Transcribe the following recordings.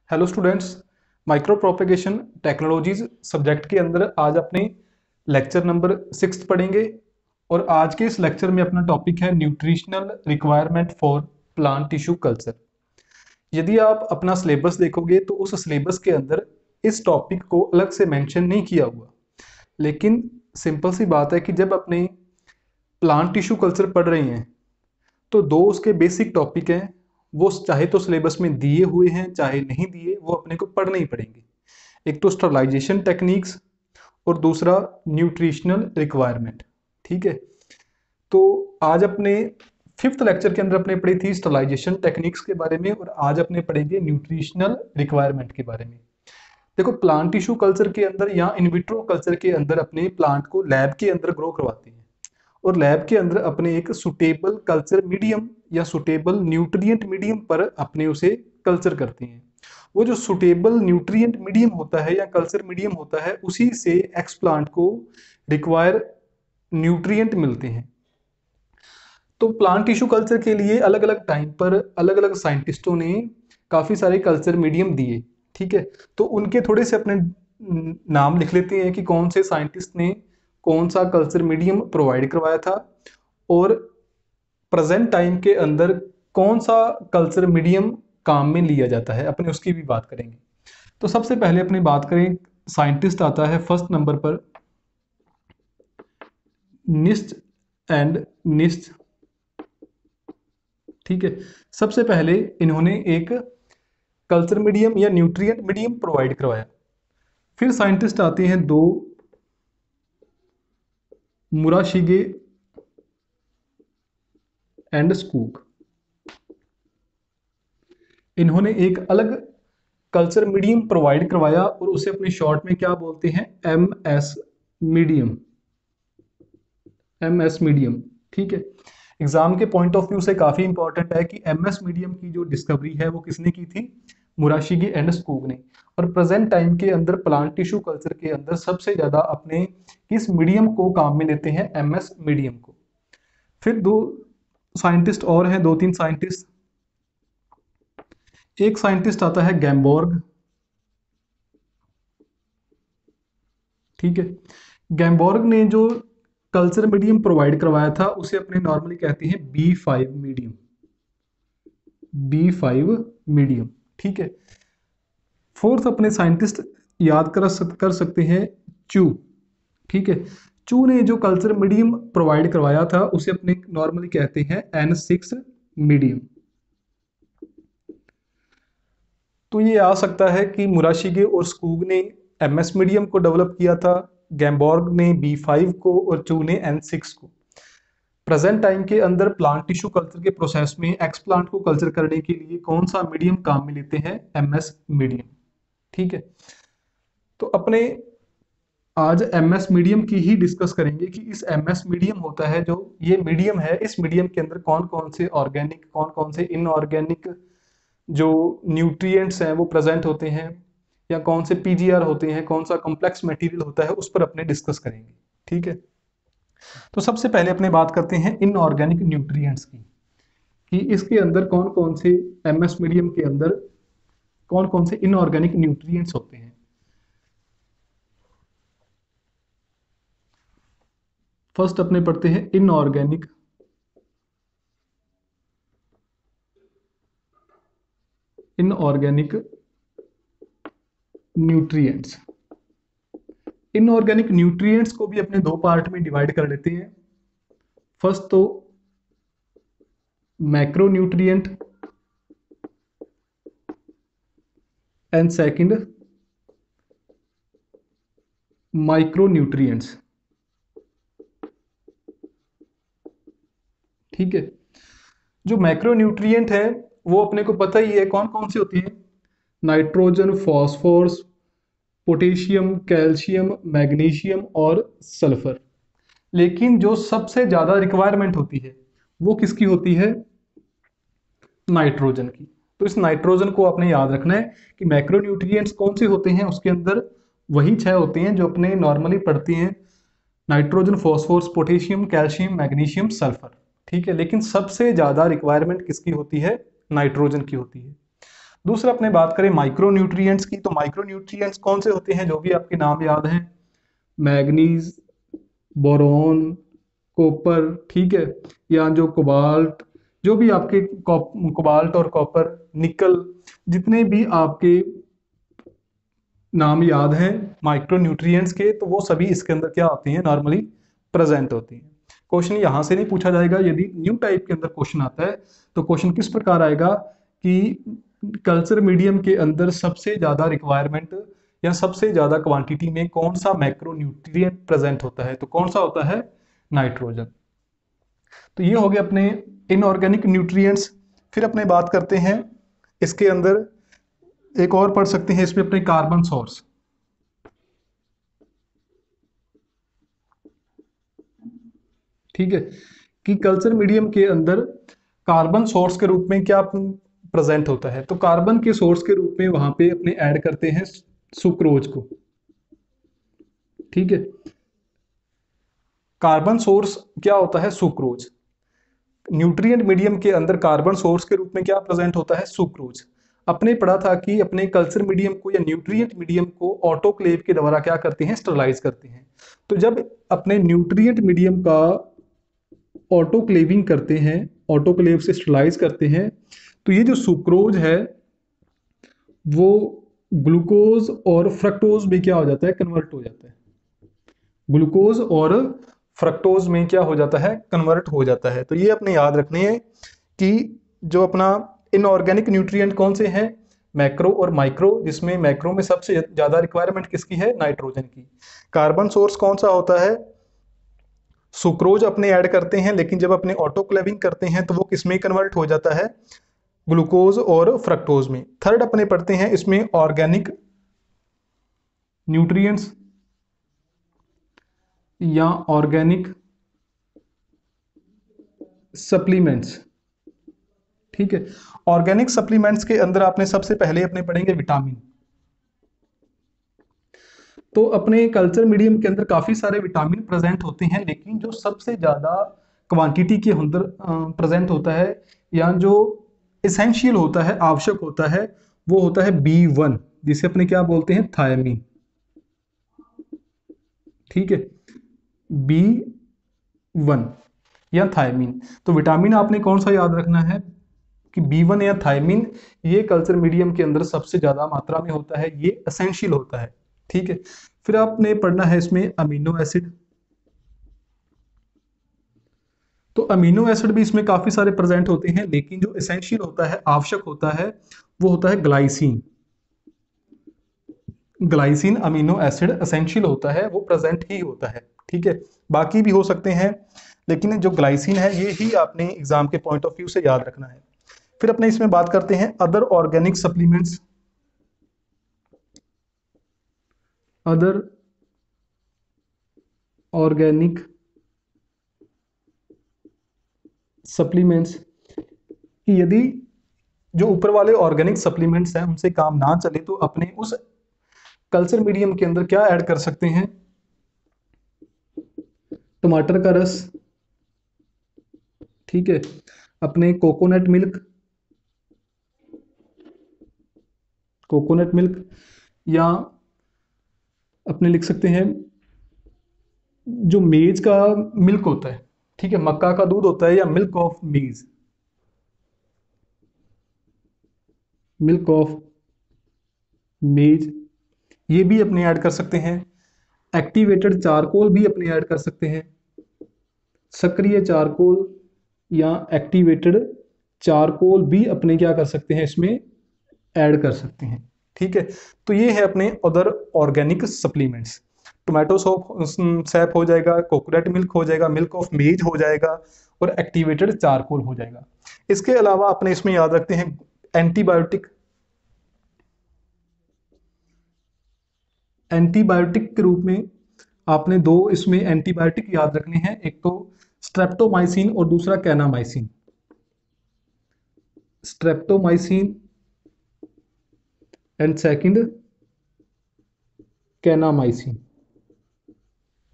Hello students, micro propagation technologies subject के अंदर आज अपने लेक्चर नंबर 6 पढ़ेंगे। और आज के इस लेक्चर में अपना टॉपिक है nutritional requirement for plant tissue culture. यदि आप अपना सिलेबस देखोगे तो उस सिलेबस के अंदर इस टॉपिक को अलग से मेंशन नहीं किया हुआ, लेकिन सिंपल सी बात है कि जब अपने प्लांट टिश्यू कल्चर पढ़ रहे हैं तो दो उसके बेसिक टॉपिक हैं, वो चाहे तो सिलेबस में दिए हुए हैं चाहे नहीं दिए, वो अपने को पढ़ने ही पड़ेंगे। एक तो स्टरलाइजेशन टेक्निक्स और दूसरा न्यूट्रिशनल रिक्वायरमेंट। ठीक है, तो आज अपने फिफ्थ लेक्चर के अंदर अपने पढ़ी थी स्टरलाइजेशन टेक्निक्स के बारे में और आज अपने पढ़ेंगे न्यूट्रिशनल रिक्वायरमेंट के बारे में। देखो, प्लांट टिश्यू कल्चर के अंदर या इनविट्रो कल्चर के अंदर अपने प्लांट को लैब के अंदर ग्रो करवाते हैं और लैब के अंदर अपने एक सुटेबल कल्चर मीडियम या सुटेबल न्यूट्रिएंट मीडियम पर अपने उसे कल्चर करते हैं। वो जो सुटेबल न्यूट्रिएंट मीडियम होता है या कल्चर मीडियम होता है, उसी से एक्स प्लांट को रिक्वायर न्यूट्रिएंट मिलते हैं। तो प्लांट टिश्यू कल्चर के लिए अलग अलग टाइम पर अलग अलग साइंटिस्टों ने काफ़ी सारे कल्चर मीडियम दिए। ठीक है, तो उनके थोड़े से अपने नाम लिख लेते हैं कि कौन से साइंटिस्ट ने कौन सा कल्चर मीडियम प्रोवाइड करवाया था और प्रेजेंट टाइम के अंदर कौन सा कल्चर मीडियम काम में लिया जाता है, अपने उसकी भी बात करेंगे। तो सबसे पहले अपनी बात करें, साइंटिस्ट आता है फर्स्ट नंबर पर निस्ट एंड निस्ट। ठीक है, सबसे पहले इन्होंने एक कल्चर मीडियम या न्यूट्रिएंट मीडियम प्रोवाइड करवाया। फिर साइंटिस्ट आते हैं दो, मुराशिगे एंड स्कूक। इन्होंने एक अलग कल्चर मीडियम प्रोवाइड करवाया और उसे अपने शॉर्ट में क्या बोलते हैं, एमएस मीडियम। एमएस मीडियम, ठीक है। एग्जाम के पॉइंट ऑफ व्यू से काफी इंपॉर्टेंट है कि एमएस मीडियम की जो डिस्कवरी है वो किसने की थी, मुराशिगी एंड स्कूग ने। और प्रेजेंट टाइम के अंदर प्लांट टिश्यू कल्चर के अंदर सबसे ज्यादा अपने किस मीडियम को काम में लेते हैं, एमएस मीडियम को। फिर दो साइंटिस्ट और हैं, दो तीन साइंटिस्ट। एक साइंटिस्ट आता है गैम्बोर्ग। ठीक है, गैम्बोर्ग ने जो कल्चर मीडियम प्रोवाइड करवाया था उसे अपने नॉर्मली कहते हैं B5 मीडियम। B5 मीडियम, ठीक है। फोर्थ अपने साइंटिस्ट याद कर सकते हैं चू। ठीक है, चू ने जो कल्चर मीडियम प्रोवाइड करवाया था उसे अपने नॉर्मली कहते हैं N6 मीडियम। तो ये आ सकता है कि मुराशिगे और स्कूग ने एमएस मीडियम को डेवलप किया था, गैम्बोर्ग ने B5 को और चू ने N6 को। प्रेजेंट टाइम के अंदर प्लांट टिश्यू कल्चर के प्रोसेस में एक्स प्लांट को कल्चर करने के लिए कौन सा मीडियम काम में लेते हैं, एमएस मीडियम। ठीक है, तो अपने आज एमएस मीडियम की ही डिस्कस करेंगे कि इस एमएस मीडियम होता है, जो ये मीडियम है, इस मीडियम के अंदर कौन कौन से ऑर्गेनिक कौन कौन से इनऑर्गेनिक जो न्यूट्रिएंट्स हैं वो प्रेजेंट होते हैं, या कौन से पीजीआर होते हैं, कौन सा कॉम्प्लेक्स मटेरियल होता है, उस पर अपने डिस्कस करेंगे। ठीक है, तो सबसे पहले अपने बात करते हैं इनऑर्गेनिक न्यूट्रिएंट्स की, कि इसके अंदर कौन कौन से एमएस मीडियम के अंदर कौन कौन से इनऑर्गेनिक न्यूट्रिएंट्स होते हैं। फर्स्ट अपने पढ़ते हैं इनऑर्गेनिक न्यूट्रिएंट्स। इनऑर्गेनिक न्यूट्रिएंट्स को भी अपने दो पार्ट में डिवाइड कर लेते हैं। फर्स्ट तो macro nutrient and second micro nutrients. ठीक है, जो मैक्रो न्यूट्रिएंट है वो अपने को पता ही है कौन कौन सी होती है, nitrogen, phosphorus, potassium, calcium, magnesium और सल्फर। लेकिन जो सबसे ज्यादा रिक्वायरमेंट होती है वो किसकी होती है, नाइट्रोजन की। तो इस नाइट्रोजन को आपने याद रखना है कि मैक्रो न्यूट्रिएंट्स कौन से होते हैं, उसके अंदर वही 6 होते हैं जो अपने नॉर्मली पढ़ते हैं, nitrogen, phosphorus, potassium, calcium, magnesium, sulphur. ठीक है, लेकिन सबसे ज्यादा रिक्वायरमेंट किसकी होती है, नाइट्रोजन की होती है। दूसरा अपने बात करें माइक्रो न्यूट्रिएंट्स की, तो माइक्रो न्यूट्रिएंट्स कौन से होते हैं, जो भी आपके नाम याद हैं, मैग्नीज, बोरॉन, कॉपर, ठीक है, या जो कोबाल्ट, जो भी आपके कोबाल्ट और कॉपर, निकल, जितने भी आपके नाम याद हैं माइक्रो न्यूट्रिएंट्स के, तो वो सभी इसके अंदर क्या होती हैं, नॉर्मली प्रेजेंट होती हैं। क्वेश्चन यहां से नहीं पूछा जाएगा। यदि न्यू टाइप के अंदर क्वेश्चन आता है तो क्वेश्चन किस प्रकार आएगा कि कल्चर मीडियम के अंदर सबसे ज्यादा रिक्वायरमेंट या सबसे ज्यादा क्वांटिटी में कौन सा मैक्रो न्यूट्रिएंट प्रेजेंट होता है, तो कौन सा होता है, नाइट्रोजन। तो ये हो गए अपने इनऑर्गेनिक न्यूट्रिएंट्स। फिर अपने बात करते हैं इसके अंदर एक और पढ़ सकते हैं इसमें अपने कार्बन सोर्स। ठीक है, कि कल्चर मीडियम के अंदर कार्बन सोर्स के रूप में क्या प्रेजेंट होता है, तो कार्बन के सोर्स के रूप में वहां पे अपने ऐड करते हैं सुक्रोज को। ठीक है, कार्बन सोर्स क्या होता है, सुक्रोज। न्यूट्रिएंट मीडियम के अंदर कार्बन सोर्स के रूप में क्या प्रेजेंट होता है, सुक्रोज। अपने पढ़ा था कि अपने कल्चर मीडियम को या न्यूट्रिएंट मीडियम को ऑटोक्लेव के द्वारा क्या करते हैं, स्टरलाइज करते हैं। तो जब अपने न्यूट्रिएंट मीडियम का ऑटोक्लेविंग करते हैं, ऑटोक्लेव से स्टरलाइज करते हैं, तो ये जो सुक्रोज है वो ग्लूकोज और फ्रक्टोज में क्या हो जाता है, कन्वर्ट हो जाता है। ग्लूकोज और फ्रक्टोज में क्या हो जाता है, कन्वर्ट हो जाता है। तो ये अपने याद रखने हैं कि जो अपना इनऑर्गेनिक न्यूट्रिएंट कौन से हैं, मैक्रो और माइक्रो, जिसमें मैक्रो में सबसे ज्यादा रिक्वायरमेंट किसकी है, नाइट्रोजन की। कार्बन सोर्स कौन सा होता है, सुक्रोज अपने ऐड करते हैं, लेकिन जब अपने ऑटोक्लेविंग करते हैं तो वो किसमें कन्वर्ट हो जाता है, ग्लूकोज और फ्रक्टोज में। थर्ड अपने पढ़ते हैं इसमें ऑर्गेनिक न्यूट्रिएंट्स या ऑर्गेनिक सप्लीमेंट्स। ठीक है, ऑर्गेनिक सप्लीमेंट्स के अंदर आपने सबसे पहले अपने पढ़ेंगे विटामिन। तो अपने कल्चर मीडियम के अंदर काफी सारे विटामिन प्रेजेंट होते हैं, लेकिन जो सबसे ज्यादा क्वांटिटी के अंदर प्रेजेंट होता है या जो एसेंशियल होता है, आवश्यक होता है, वो होता है B1, जिसे अपने क्या बोलते हैं, थायमीन। ठीक है, B1 या थायमीन। तो विटामिन आपने कौन सा याद रखना है कि B1 या थायमीन, ये कल्चर मीडियम के अंदर सबसे ज्यादा मात्रा में होता है, ये एसेंशियल होता है। ठीक है, फिर आपने पढ़ना है इसमें अमीनो एसिड। तो अमीनो एसिड भी इसमें काफी सारे प्रेजेंट होते हैं, लेकिन जो एसेंशियल होता है, आवश्यक होता है, वो होता है glycine. Glycine amino acid essential होता है, वो प्रेजेंट ही होता है। ठीक है, बाकी भी हो सकते हैं, लेकिन जो ग्लाइसिन है ये ही आपने एग्जाम के पॉइंट ऑफ व्यू से याद रखना है। फिर अपने इसमें बात करते हैं other organic supplements. Other organic supplements कि यदि जो ऊपर वाले ऑर्गेनिक सप्लीमेंट्स हैं उनसे काम ना चले तो अपने उस कल्चर मीडियम के अंदर क्या ऐड कर सकते हैं, टमाटर का रस, ठीक है, अपने कोकोनट मिल्क, कोकोनट मिल्क, या अपने लिख सकते हैं जो मेज का मिल्क होता है, ठीक है, मक्का का दूध होता है, या milk of maize, milk of maize, ये भी अपने ऐड कर सकते हैं। एक्टिवेटेड चारकोल भी अपने ऐड कर सकते हैं। सक्रिय चारकोल या एक्टिवेटेड चारकोल भी अपने क्या कर सकते हैं, इसमें ऐड कर सकते हैं। ठीक है, तो ये है अपने other organic supplements. Tomato sap हो जाएगा, कोकोनट मिल्क हो जाएगा, मिल्क ऑफ मेज हो जाएगा, और एक्टिवेटेड चारकोल हो जाएगा। इसके अलावा अपने इसमें याद रखते हैं एंटीबायोटिक। एंटीबायोटिक के रूप में आपने दो इसमें एंटीबायोटिक याद रखने हैं, एक तो स्ट्रेप्टोमाइसिन और दूसरा kanamycin. Streptomycin and second kanamycin.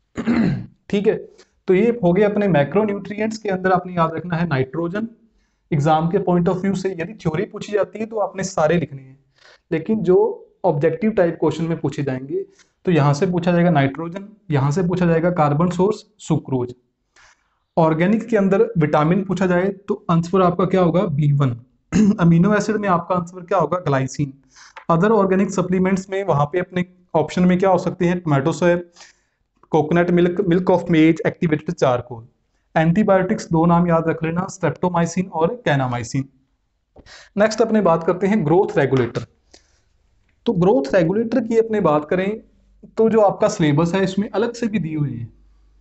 ठीक है, तो ये हो गए अपने मैक्रो न्यूट्रिएंट्स के अंदर आपने याद रखना है नाइट्रोजन, एग्जाम के पॉइंट ऑफ व्यू से यदि थ्योरी पूछी जाती है तो आपने सारे लिखने हैं, लेकिन जो ऑब्जेक्टिव टाइप क्वेश्चन में पूछे जाएंगे तो यहाँ से पूछा जाएगा नाइट्रोजन, यहाँ से पूछा जाएगा कार्बन सोर्स सुक्रोज। ऑर्गेनिक के अंदर विटामिन पूछा जाए तो आंसर आपका क्या होगा B1। अमीनो एसिड में आपका आंसर क्या होगा ग्लाइसिन। अदर ऑर्गेनिक सप्लीमेंट्स में वहां पे अपने ऑप्शन में क्या हो सकते हैं tomato soya, coconut milk, milk of maize, activated charcoal. Antibiotics दो नाम याद रख लेना, स्ट्रेप्टोमाइसिन और कैनामाइसिन। नेक्स्ट अपने बात करते हैं ग्रोथ रेगुलेटर। तो ग्रोथ रेगुलेटर की अपने बात करें तो जो आपका सिलेबस है इसमें अलग से भी दिए हुए हैं,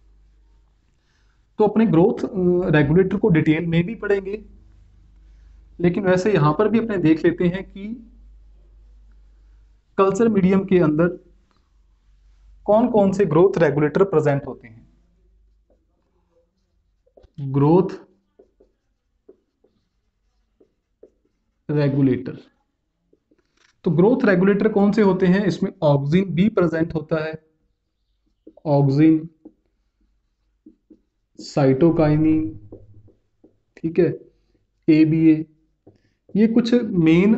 तो अपने ग्रोथ रेगुलेटर को डिटेल में भी पढ़ेंगे, लेकिन वैसे यहां पर भी अपने देख लेते हैं कि कल्चर मीडियम के अंदर कौन कौन से ग्रोथ रेगुलेटर प्रेजेंट होते हैं। ग्रोथ रेगुलेटर, तो ग्रोथ रेगुलेटर कौन से होते हैं, इसमें ऑक्सिन भी प्रेजेंट होता है, ऑक्सिन, साइटोकाइनिन, ठीक है, ABA, ये कुछ मेन,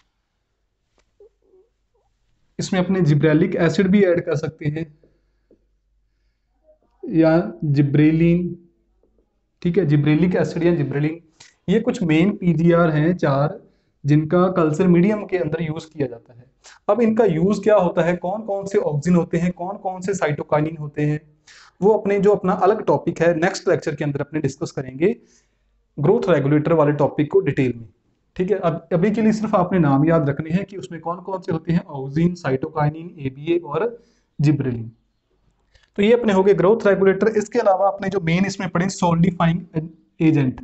इसमें अपने जिब्रेलिक एसिड भी ऐड कर सकते हैं या जिब्रेलिन, ठीक है, जिब्रेलिक एसिड या जिब्रेलिन, ये कुछ मेन PGR हैं 4 जिनका कल्चर मीडियम के अंदर यूज किया जाता है। अब इनका यूज क्या होता है, कौन कौन से ऑक्सिन होते हैं, कौन कौन से साइटोकाइनिन होते हैं, वो अपने जो अपना अलग टॉपिक है नेक्स्ट लेक्चर के अंदर अपने डिस्कस करेंगे ग्रोथ रेगुलेटर वाले टॉपिक को डिटेल में, ठीक है। अब अभी के लिए सिर्फ आपने नाम याद रखने हैं कि उसमें कौन कौन से होते हैं, ऑक्सिन, साइटोकाइनिन, ABA और जिब्रेलिन। तो ये अपने हो गए ग्रोथ रेगुलेटर। इसके अलावा आपने जो मेन इसमें पढ़े सोल्डिफाइंग एजेंट,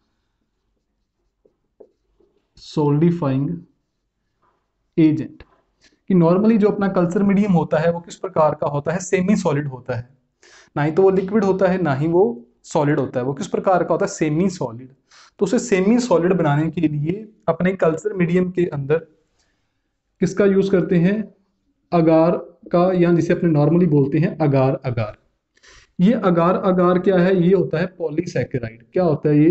सोल्डिफाइंग एजेंट कि नॉर्मली जो अपना कल्चर मीडियम होता है वो किस प्रकार का होता है, सेमी सॉलिड होता है, ना ही तो वो लिक्विड होता है ना ही वो सॉलिड होता है, वो किस प्रकार का होता है, सेमी सॉलिड। तो उसे सेमी सॉलिड बनाने के लिए अपने कल्चर मीडियम के अंदर किसका यूज करते हैं, अगार का, या जिसे अपने नॉर्मली बोलते हैं अगार अगार। ये अगार अगार क्या है, ये होता है पॉलीसैकेराइड। क्या होता है ये,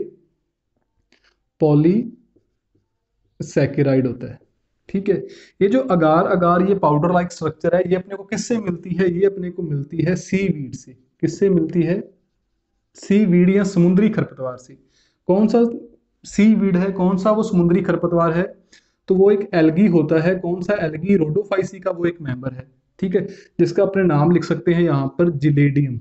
पॉलीसैकेराइड होता है, ठीक है। ये जो अगार अगार ये पाउडर लाइक स्ट्रक्चर है, ये अपने को किससे मिलती है, ये अपने को मिलती है सीवीड से। किससे मिलती है, सीवीड या समुद्री खरपतवार से। कौन सा सीवीड है, कौन सा वो समुद्री खरपतवार है, तो वो एक एल्गी होता है। कौन सा एल्गी, रोडोफाइसी का वो एक मेंबर है, ठीक है, जिसका अपने नाम लिख सकते हैं यहां पर जिलेडियम,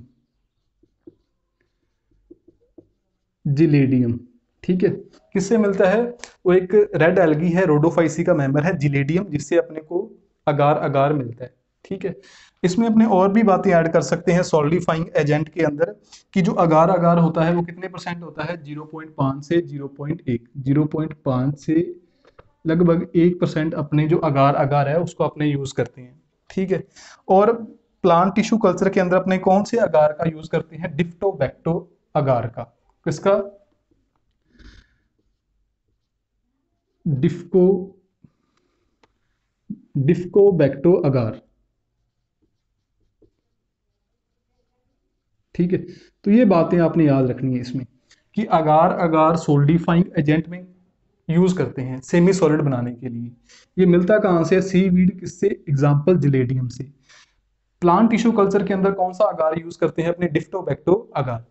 जिलेडियम, ठीक है। किससे मिलता है, वो एक रेड एल्गी है, रोडोफाइसी का मेंबर है जिलेडियम, जिससे अपने को अगार अगार मिलता है, ठीक है। इसमें अपने और भी बातें ऐड कर सकते हैं सॉल्डिफाइंग एजेंट के अंदर कि जो अगार अगार होता है वो कितने परसेंट होता है, 0.5 से 0.1, 0.5 से लगभग 1% अपने जो अगार अगार है उसको अपने यूज करते हैं, ठीक है। और प्लांट टिश्यू कल्चर के अंदर अपने कौन से अगार का यूज करते हैं, डिप्टोबैक्टो अगार का। किसका, डिफ्को, डिफ्कोबैक्टो अगार, ठीक है। तो ये बातें आपने याद रखनी है इसमें कि अगार अगार सोल्डिफाइंग एजेंट में यूज करते हैं सेमी सॉलिड बनाने के लिए। ये मिलता कहां से, सीवीड, किससे, एग्जांपल जिलेडियम से। प्लांट टिश्यू कल्चर के अंदर कौन सा अगार यूज करते हैं, अपने डिप्टोबैक्टो अगार,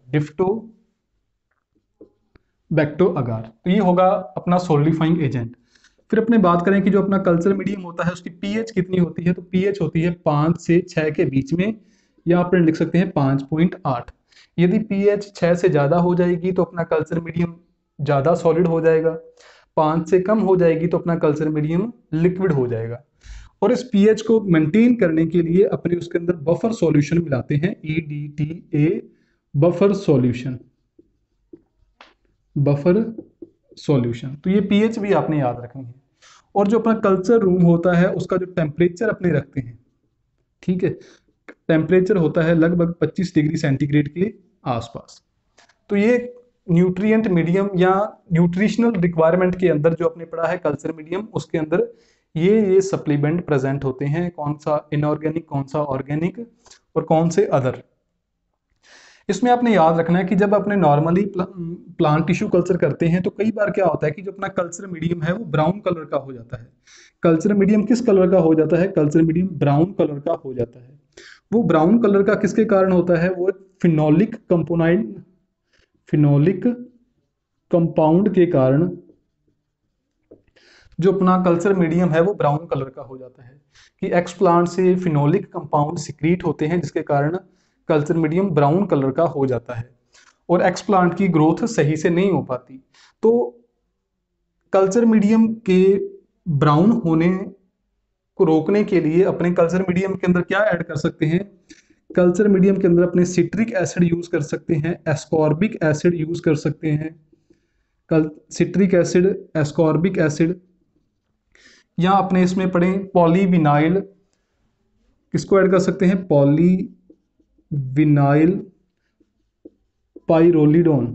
डिप्टोबैक्टो अगार। तो ये होगा अपना सोल्डिफाइंग एजेंट। फिर अपने बात करें कि जो अपना कल्चर मीडियम होता है उसकी पीएच कितनी होती है, तो पीएच होती है 5 से 6 के बीच में, या आप लिख सकते हैं 5.8। यदि पीएच 6 से ज्यादा हो जाएगी तो अपना कल्चर मीडियम ज्यादा सॉलिड हो जाएगा, 5 से कम हो जाएगी तो अपना कल्चर मीडियम लिक्विड हो जाएगा। और इस पीएच को मेंटेन करने के लिए अपने उसके अंदर बफर सॉल्यूशन मिलाते हैं, EDTA, buffer solution, buffer solution. तो ये पीएच भी आपने याद रखनी है। और जो अपना कल्चर रूम होता है उसका जो टेम्परेचर अपने रखते हैं, ठीक है, टेम्परेचर होता है लगभग 25 डिग्री सेंटीग्रेड के आसपास। तो ये न्यूट्रिएंट मीडियम या न्यूट्रिशनल रिक्वायरमेंट के अंदर जो आपने पढ़ा है कल्चर मीडियम, उसके अंदर ये सप्लीमेंट प्रेजेंट होते हैं, कौन सा इनऑर्गेनिक, कौन सा ऑर्गेनिक और कौन से अदर। इसमें आपने याद रखना है कि जब अपने नॉर्मली प्लांट टिश्यू कल्चर करते हैं तो कई बार क्या होता है कि जो अपना कल्चर मीडियम है वो ब्राउन कलर का हो जाता है। कल्चर मीडियम किस कलर का हो जाता है? कल्चर मीडियम ब्राउन कलर का हो जाता है। वो ब्राउन कलर का किसके कारण होता है? वो फिनोलिक कंपोनाइड, फिनोलिक कंपाउंड के कारण जो अपना कल्चर मीडियम है वो ब्राउन कलर का हो जाता है। कि एक्स प्लांट से फिनोलिक कंपाउंड सिक्रीट होते हैं जिसके कारण कल्चर मीडियम ब्राउन कलर का हो जाता है और एक्स प्लांट की ग्रोथ सही से नहीं हो पाती। तो कल्चर मीडियम के ब्राउन होने को रोकने के लिए अपने कल्चर मीडियम के अंदर क्या ऐड कर सकते हैं? कल्चर मीडियम के अंदर अपने सिट्रिक एसिड यूज कर सकते हैं, एस्कॉर्बिक एसिड यूज कर सकते हैं। कल सिट्रिक एसिड, एस्कॉर्बिक एसिड, या अपने इसमें पढ़ें पॉलीविनाइल, किसको ऐड कर सकते हैं? Polyvinyl pyrrolidone.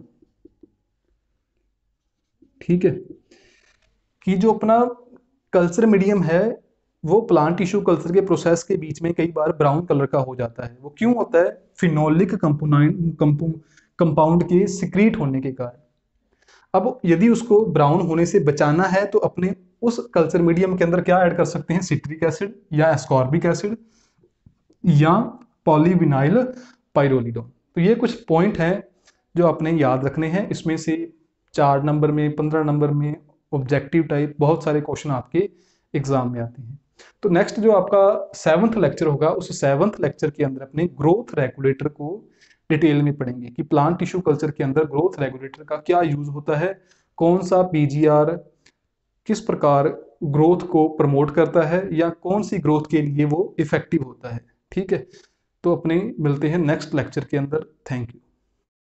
ठीक है, कि जो अपना कल्चर मीडियम है वो प्लांट टिश्यू कल्चर के प्रोसेस के बीच में कई बार ब्राउन कलर का हो जाता है। वो क्यों होता है? फिनोलिक कंपाउंड के सिक्रीट होने के कारण। अब यदि उसको ब्राउन होने से बचाना है तो अपने उस कल्चर मीडियम के अंदर क्या ऐड कर सकते हैं? सिट्रिक एसिड या एस्कॉर्बिक एसिड या पॉलीविनाइल पाइरोलिडोन। तो ये कुछ पॉइंट हैं जो आपने याद रखने हैं। इसमें से 4 नंबर में, 15 नंबर में, ऑब्जेक्टिव टाइप बहुत सारे क्वेश्चन आपके एग्जाम में आते हैं। तो नेक्स्ट जो आपका 7th लेक्चर होगा उस 7th लेक्चर के अंदर अपने ग्रोथ रेगुलेटर को डिटेल में पढ़ेंगे कि प्लांट टिश्यू कल्चर के अंदर ग्रोथ रेगुलेटर का क्या यूज होता है, कौन सा पीजीआर किस प्रकार ग्रोथ को प्रमोट करता है या कौन सी ग्रोथ के लिए वो इफेक्टिव होता है। ठीक है, तो अपने मिलते हैं नेक्स्ट लेक्चर के अंदर। Thank you.